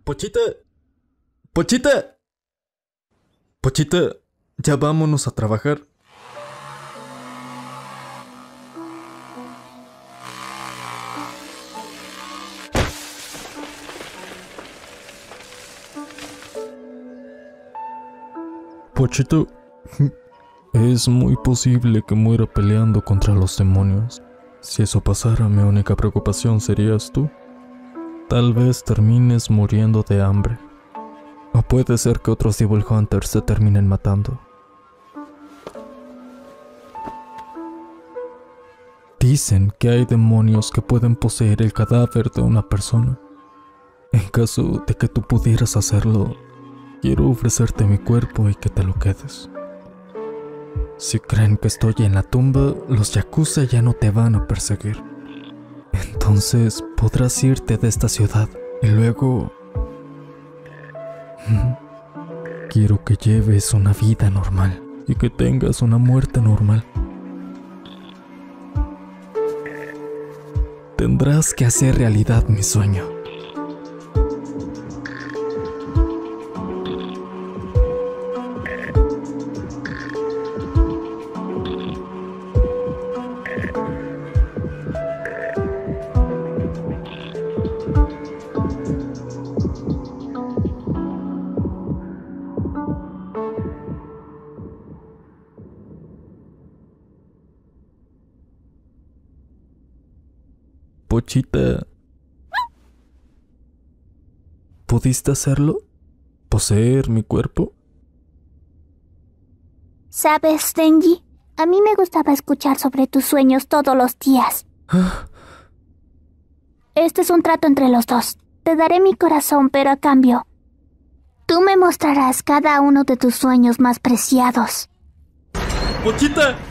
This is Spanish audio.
Pochita, Pochita, Pochita, ya vámonos a trabajar. Pochito, es muy posible que muera peleando contra los demonios. Si eso pasara, mi única preocupación serías tú. Tal vez termines muriendo de hambre. O puede ser que otros Devil Hunters te terminen matando. Dicen que hay demonios que pueden poseer el cadáver de una persona. En caso de que tú pudieras hacerlo, quiero ofrecerte mi cuerpo y que te lo quedes. Si creen que estoy en la tumba, los Yakuza ya no te van a perseguir. Entonces podrás irte de esta ciudad y luego... Quiero que lleves una vida normal y que tengas una muerte normal. Tendrás que hacer realidad mi sueño. Pochita, ¿pudiste hacerlo? ¿Poseer mi cuerpo? ¿Sabes, Denji? A mí me gustaba escuchar sobre tus sueños todos los días. Este es un trato entre los dos. Te daré mi corazón, pero a cambio, tú me mostrarás cada uno de tus sueños más preciados. ¡Pochita!